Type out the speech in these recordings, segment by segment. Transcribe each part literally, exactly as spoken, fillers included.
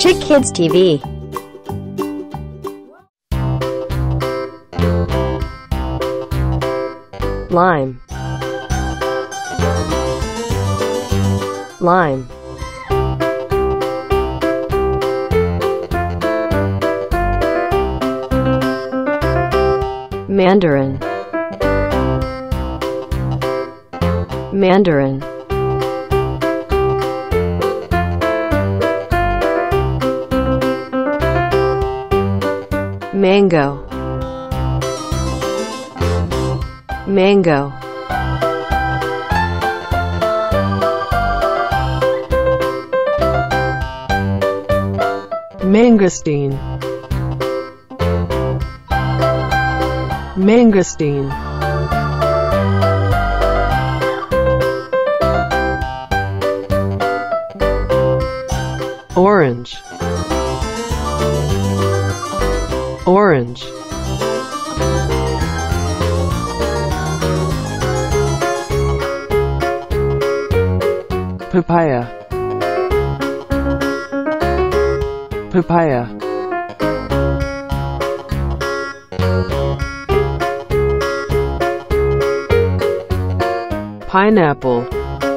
Chick Kids T V. Lime. Lime. Mandarin. Mandarin. Mango. Mango. Mangosteen. Mangosteen. Orange. Orange. Papaya. Papaya. Pineapple.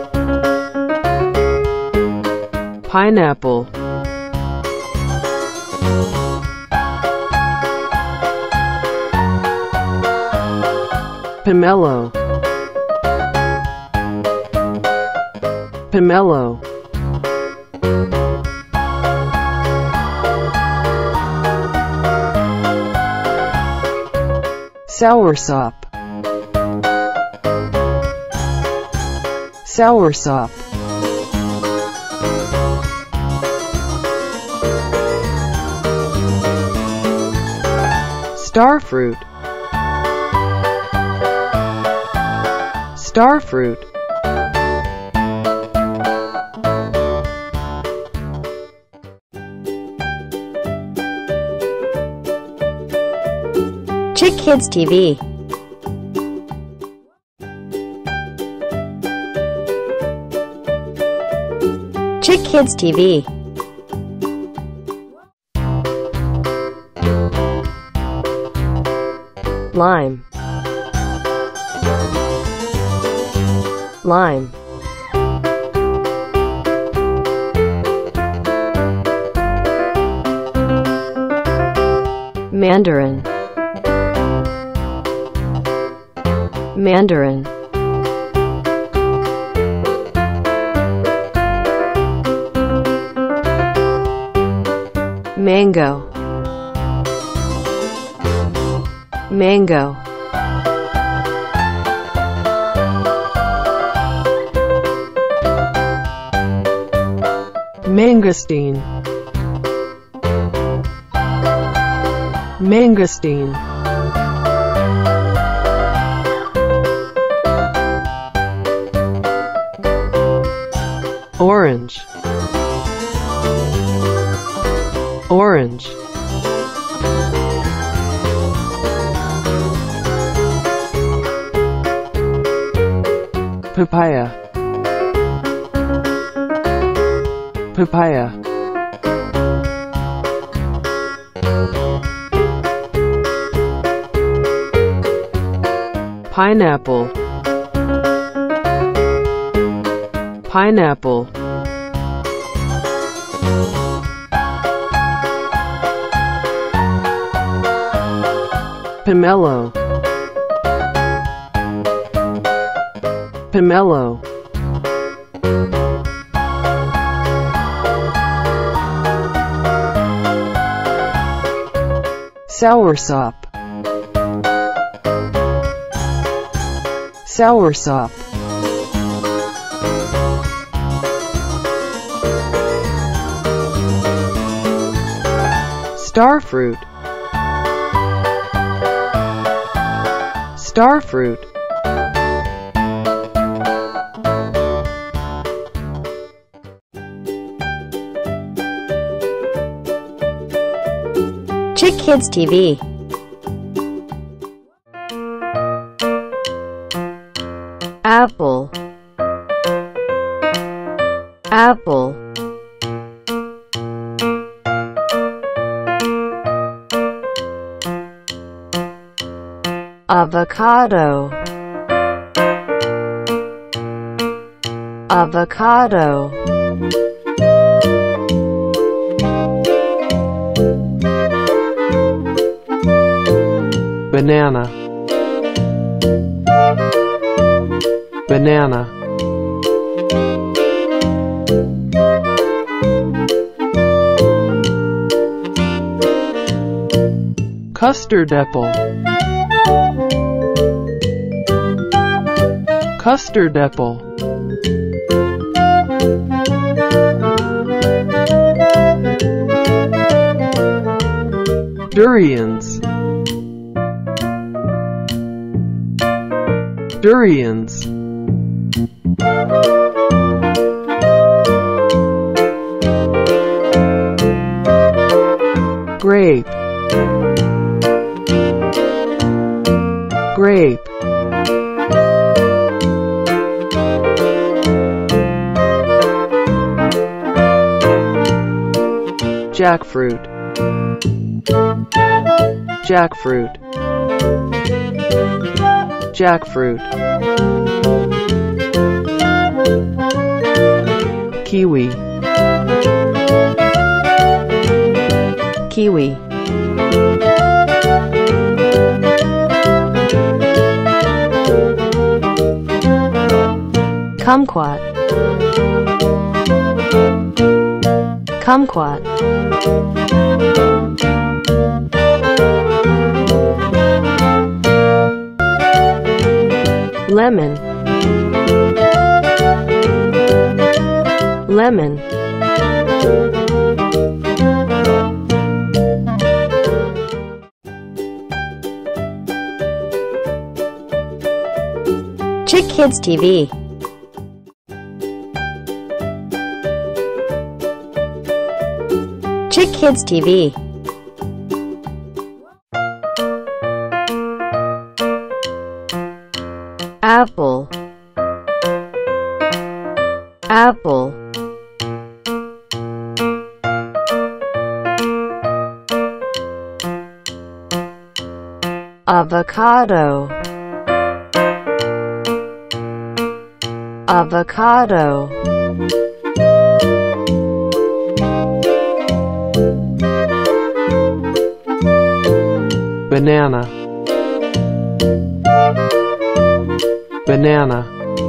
Pineapple. Pomelo. Pomelo. Soursop. Soursop. Starfruit. Starfruit. Chick Kids T V. Chick Kids T V. Lime. Lime. Mandarin. Mandarin. Mango. Mango. Mangosteen. Mangosteen. Orange. Orange. Papaya. Papaya. Pineapple. Pineapple. Pomelo. Pomelo. Soursop. Soursop. Starfruit. Starfruit. Chick Kids T V. Apple. Apple. avocado, avocado, banana, banana, custard apple, custard apple, durians, durians, grape, grape, jackfruit, jackfruit, jackfruit, kiwi, kiwi, kumquat, kumquat, lemon, lemon, Chick Kids T V. Chick Kids T V. Apple, apple, avocado, avocado, banana, banana,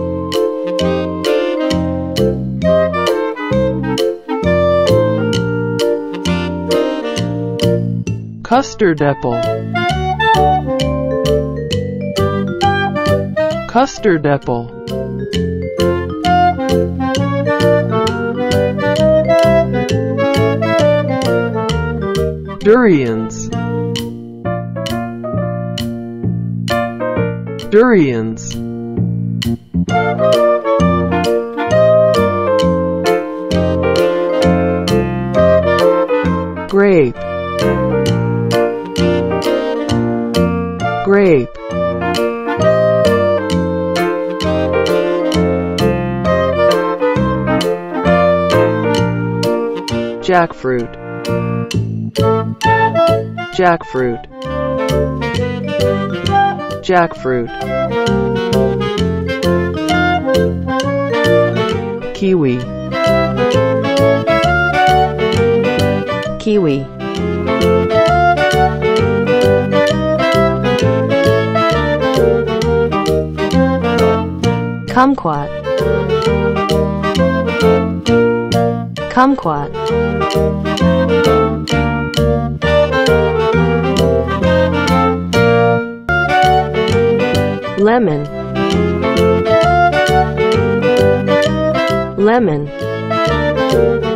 custard apple, custard apple, durians, durians, grape, grape, jackfruit, jackfruit, jackfruit, kiwi, kiwi, kumquat, kumquat, lemon, lemon,